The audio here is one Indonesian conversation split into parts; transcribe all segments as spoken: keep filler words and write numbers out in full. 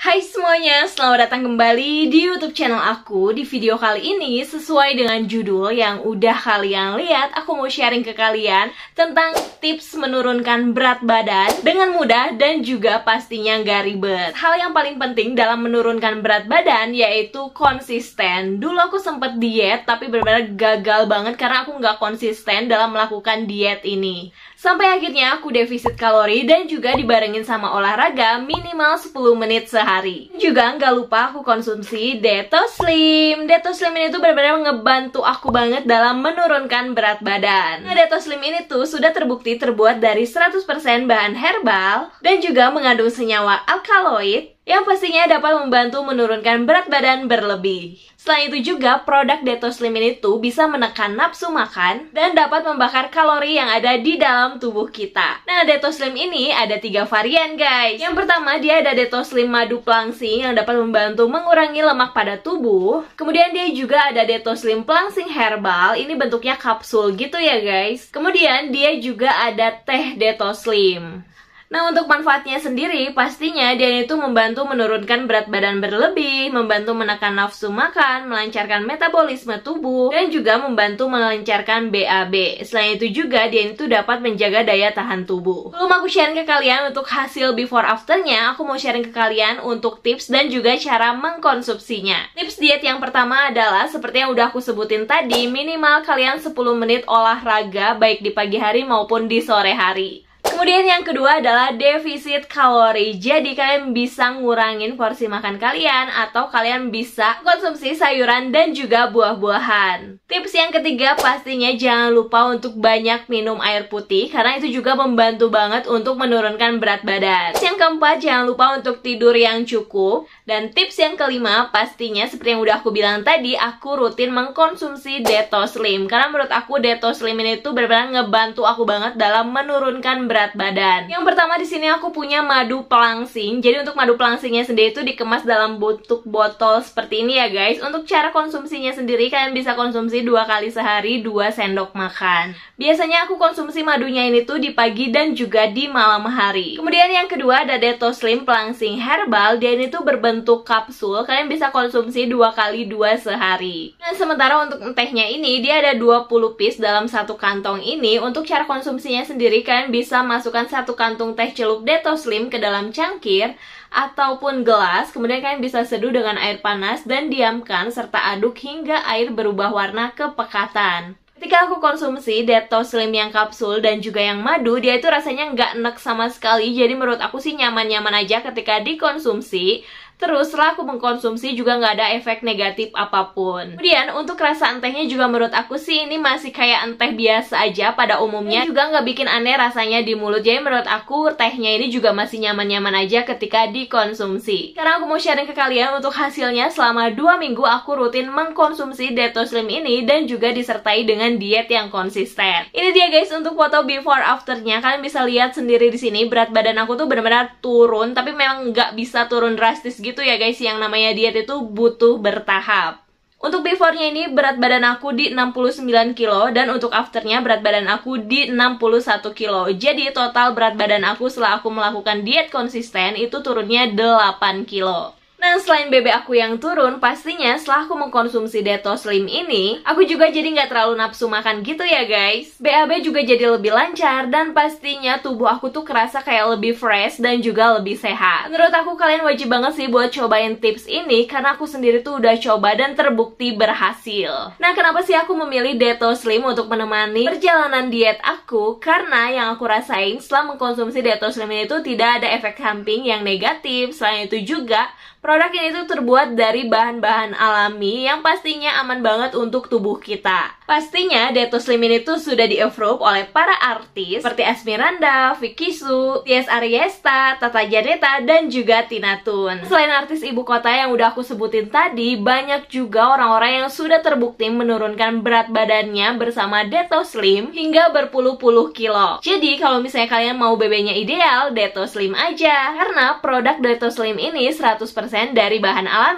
Hai semuanya, selamat datang kembali di YouTube channel aku. Di video kali ini, sesuai dengan judul yang udah kalian lihat, aku mau sharing ke kalian tentang tips menurunkan berat badan dengan mudah dan juga pastinya nggak ribet. Hal yang paling penting dalam menurunkan berat badan yaitu konsisten. Dulu aku sempet diet, tapi benar-benar gagal banget karena aku nggak konsisten dalam melakukan diet ini. Sampai akhirnya aku defisit kalori dan juga dibarengin sama olahraga minimal sepuluh menit sehari. Juga nggak lupa aku konsumsi Deto Slim. Deto Slim ini tuh benar-benar ngebantu aku banget dalam menurunkan berat badan. Nah, Deto Slim ini tuh sudah terbukti terbuat dari seratus persen bahan herbal dan juga mengandung senyawa alkaloid yang pastinya dapat membantu menurunkan berat badan berlebih. Selain itu juga, produk Deto Slim ini tuh bisa menekan nafsu makan dan dapat membakar kalori yang ada di dalam tubuh kita. Nah, Deto Slim ini ada tiga varian guys. Yang pertama, dia ada Deto Slim Madu Pelangsing yang dapat membantu mengurangi lemak pada tubuh. Kemudian dia juga ada Deto Slim Pelangsing Herbal, ini bentuknya kapsul gitu ya guys. Kemudian dia juga ada Teh Deto Slim. Nah, untuk manfaatnya sendiri, pastinya dia itu membantu menurunkan berat badan berlebih, membantu menekan nafsu makan, melancarkan metabolisme tubuh, dan juga membantu melancarkan B A B. Selain itu juga, dia itu dapat menjaga daya tahan tubuh. Belum aku sharing ke kalian untuk hasil before afternya, aku mau sharing ke kalian untuk tips dan juga cara mengkonsumsinya. Tips diet yang pertama adalah, seperti yang udah aku sebutin tadi, minimal kalian sepuluh menit olahraga, baik di pagi hari maupun di sore hari. Kemudian yang kedua adalah defisit kalori. Jadi kalian bisa ngurangin porsi makan kalian atau kalian bisa konsumsi sayuran dan juga buah-buahan. Tips yang ketiga pastinya jangan lupa untuk banyak minum air putih karena itu juga membantu banget untuk menurunkan berat badan. Tips yang keempat jangan lupa untuk tidur yang cukup. Dan tips yang kelima pastinya seperti yang udah aku bilang tadi, aku rutin mengkonsumsi Deto Slim. Karena menurut aku Deto Slim ini tuh benar-benar ngebantu aku banget dalam menurunkan berat badan. Yang pertama di sini aku punya madu pelangsing. Jadi untuk madu pelangsingnya sendiri itu dikemas dalam bentuk botol seperti ini ya guys. Untuk cara konsumsinya sendiri kalian bisa konsumsi dua kali sehari, dua sendok makan. Biasanya aku konsumsi madunya ini tuh di pagi dan juga di malam hari. Kemudian yang kedua ada Deto Slim Pelangsing Herbal. Dia ini tuh berbentuk Untuk kapsul, kalian bisa konsumsi dua kali dua sehari. Nah, sementara untuk tehnya ini, dia ada dua puluh piece dalam satu kantong ini. Untuk cara konsumsinya sendiri, kalian bisa masukkan satu kantung teh celup Deto Slim ke dalam cangkir ataupun gelas. Kemudian kalian bisa seduh dengan air panas dan diamkan serta aduk hingga air berubah warna kepekatan. Ketika aku konsumsi Deto Slim yang kapsul dan juga yang madu, dia itu rasanya nggak enek sama sekali. Jadi menurut aku sih nyaman-nyaman aja ketika dikonsumsi. Terus setelah aku mengkonsumsi juga nggak ada efek negatif apapun. Kemudian untuk rasa entehnya juga menurut aku sih ini masih kayak enteh biasa aja pada umumnya. Dan juga nggak bikin aneh rasanya di mulut. Jadi menurut aku tehnya ini juga masih nyaman-nyaman aja ketika dikonsumsi. Sekarang aku mau sharing ke kalian untuk hasilnya. Selama dua minggu aku rutin mengkonsumsi Deto Slim ini dan juga disertai dengan diet yang konsisten. Ini dia guys untuk foto before afternya. Kalian bisa lihat sendiri di sini berat badan aku tuh benar-benar turun, tapi memang nggak bisa turun drastis gitu ya guys, yang namanya diet itu butuh bertahap. Untuk before-nya ini berat badan aku di enam puluh sembilan kilo dan untuk afternya berat badan aku di enam puluh satu kilo. Jadi total berat badan aku setelah aku melakukan diet konsisten itu turunnya delapan kilo. Nah, selain B B aku yang turun, pastinya setelah aku mengkonsumsi Deto Slim ini, aku juga jadi nggak terlalu nafsu makan gitu ya guys. B A B juga jadi lebih lancar dan pastinya tubuh aku tuh kerasa kayak lebih fresh dan juga lebih sehat. Menurut aku kalian wajib banget sih buat cobain tips ini karena aku sendiri tuh udah coba dan terbukti berhasil. Nah, kenapa sih aku memilih Deto Slim untuk menemani perjalanan diet aku? Karena yang aku rasain setelah mengkonsumsi Deto Slim ini tuh tidak ada efek samping yang negatif. Selain itu juga produk ini tuh terbuat dari bahan-bahan alami yang pastinya aman banget untuk tubuh kita. Pastinya Deto Slim ini tuh sudah di-approve oleh para artis seperti Asmiranda, Vicky Su, T S Ariesta, Tata Janeta, dan juga Tina Toon. Selain artis ibu kota yang udah aku sebutin tadi, banyak juga orang-orang yang sudah terbukti menurunkan berat badannya bersama Deto Slim hingga berpuluh-puluh kilo. Jadi kalau misalnya kalian mau B B-nya ideal, Deto Slim aja. Karena produk Deto Slim ini seratus persen dari bahan alami.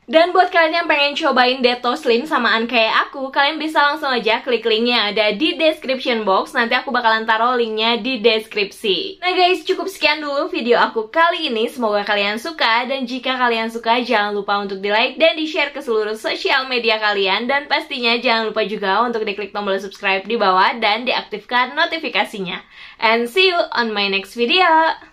Dan buat kalian yang pengen cobain Detto Slim samaan kayak aku, kalian bisa langsung aja klik link yang ada di description box. Nanti aku bakalan taruh linknya di deskripsi. Nah guys, cukup sekian dulu video aku kali ini. Semoga kalian suka, dan jika kalian suka jangan lupa untuk di like dan di share ke seluruh sosial media kalian. Dan pastinya jangan lupa juga untuk diklik tombol subscribe di bawah dan diaktifkan notifikasinya. And see you on my next video.